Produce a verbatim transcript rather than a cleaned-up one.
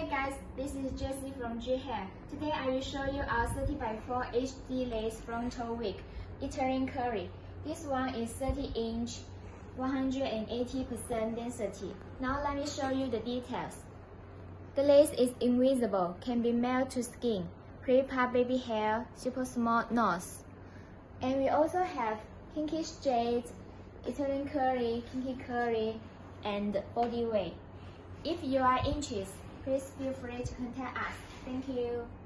Hey guys, this is Jessie from G Hair. Today I will show you our thirty by four H D lace frontal wig, Italian curly. This one is thirty inch, one hundred eighty percent density. Now let me show you the details. The lace is invisible, can be melt to skin, pretty part baby hair, super small nose. And we also have kinky straight, Italian curly, kinky curly, and body wave. If you are interested, please feel free to contact us. Thank you.